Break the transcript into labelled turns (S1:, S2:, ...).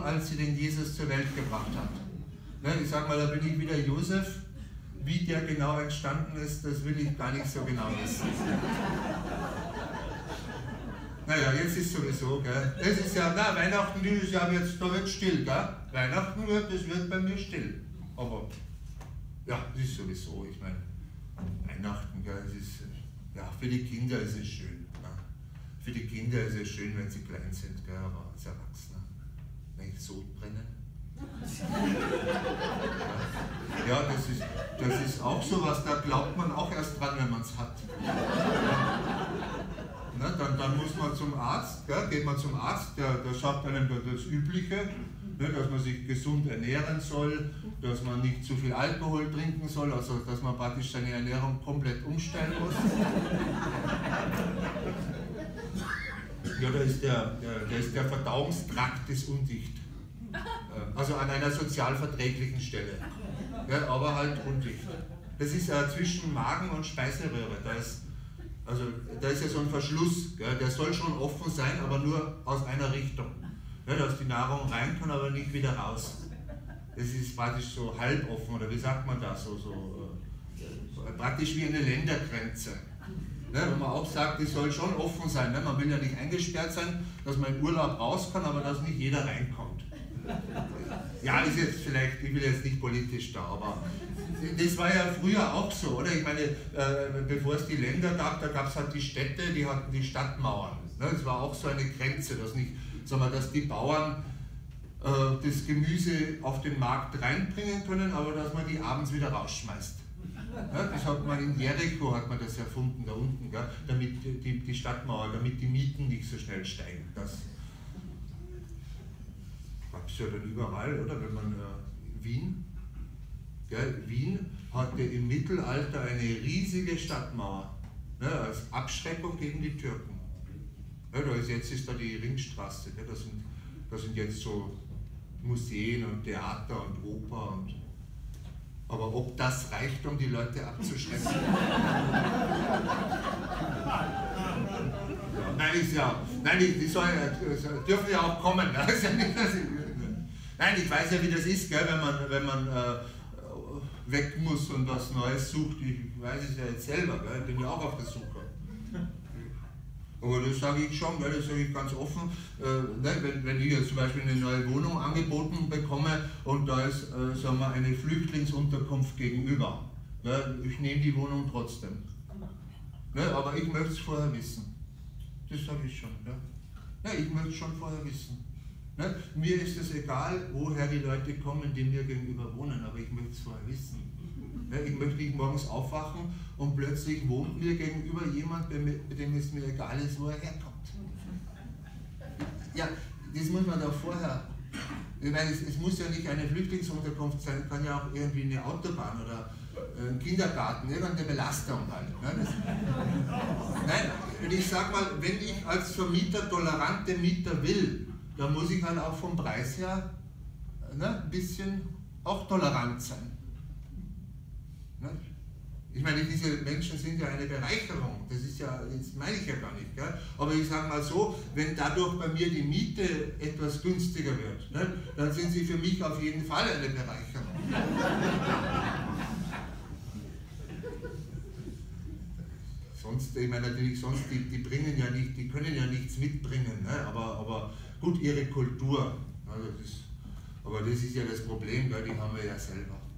S1: als sie den Jesus zur Welt gebracht hat. Ne, ich sag mal, da bin ich wieder Josef. Wie der genau entstanden ist, das will ich gar nicht so genau wissen. Naja, jetzt ist sowieso, gell? Es ist ja, na, Weihnachten dieses Jahr jetzt, da wird still, gell? Weihnachten wird bei mir still. Aber, ja, es ist sowieso, ich meine, Weihnachten, gell, es ist, ja, für die Kinder ist es schön. Ja. Für die Kinder ist es schön, wenn sie klein sind, gell? Aber als Erwachsener, wenn ich so brennen. Ja, das ist auch so was, da glaubt man auch erst dran, wenn man es hat. Ne, dann muss man zum Arzt, gell, geht man zum Arzt, der sagt einem das Übliche, ne, dass man sich gesund ernähren soll, dass man nicht zu viel Alkohol trinken soll, also dass man praktisch seine Ernährung komplett umstellen muss. Ja, da ist der Verdauungstrakt ist undicht. Also an einer sozial verträglichen Stelle, ja, aber halt undicht. Das ist zwischen Magen und Speiseröhre, da ist ja so ein Verschluss, ja, der soll schon offen sein, aber nur aus einer Richtung, ja, dass die Nahrung rein kann, aber nicht wieder raus. Das ist praktisch so halboffen, oder wie sagt man das, praktisch wie eine Ländergrenze. Ja, wenn man auch sagt, die soll schon offen sein, ne? Man will ja nicht eingesperrt sein, dass man im Urlaub raus kann, aber dass nicht jeder reinkommt. Ja, ist jetzt vielleicht, ich will jetzt nicht politisch da, aber das war ja früher auch so, oder? Ich meine, bevor es die Länder gab, da gab es halt die Städte, die hatten die Stadtmauern. Ne? Das war auch so eine Grenze, dass nicht, sagen wir, dass die Bauern das Gemüse auf den Markt reinbringen können, aber dass man die abends wieder rausschmeißt. Ja, das hat man in Jericho hat man das erfunden, da unten, gell? Damit die Stadtmauer, damit die Mieten nicht so schnell steigen. Das gab es ja dann überall, oder? Wenn man Wien, gell? Wien hatte im Mittelalter eine riesige Stadtmauer, ne? Als Abschreckung gegen die Türken. Ja, jetzt ist da die Ringstraße, gell? Da sind jetzt so Museen und Theater und Oper und. Aber ob das reicht, um die Leute abzuschrecken? Nein, die dürfen ja auch kommen. Nein, ich weiß ja, wie das ist, gell, wenn man weg muss und was Neues sucht. Ich weiß es ja jetzt selber, gell, ich bin ja auch auf der Suche. Aber das sage ich schon, das sage ich ganz offen, wenn ich jetzt zum Beispiel eine neue Wohnung angeboten bekomme und da ist sagen wir, eine Flüchtlingsunterkunft gegenüber, ich nehme die Wohnung trotzdem. Aber ich möchte es vorher wissen. Das sage ich schon. Ich möchte es schon vorher wissen. Mir ist es egal, woher die Leute kommen, die mir gegenüber wohnen, aber ich möchte es vorher wissen. Ich möchte nicht morgens aufwachen und plötzlich wohnt mir gegenüber jemand, bei dem es mir egal ist, wo er herkommt. Ja, das muss man doch vorher. Ich meine, es muss ja nicht eine Flüchtlingsunterkunft sein, es kann ja auch irgendwie eine Autobahn oder ein Kindergarten, irgendeine Belastung halt. Nein, und ich sag mal, wenn ich als Vermieter tolerante Mieter will, dann muss ich halt auch vom Preis her ein bisschen auch tolerant sein. Ich meine, diese Menschen sind ja eine Bereicherung, das meine ich ja gar nicht. Gell? Aber ich sage mal so, wenn dadurch bei mir die Miete etwas günstiger wird, dann sind sie für mich auf jeden Fall eine Bereicherung. Sonst, ich meine natürlich, die bringen ja nicht, die können ja nichts mitbringen, aber gut, ihre Kultur, aber das ist ja das Problem, die haben wir ja selber.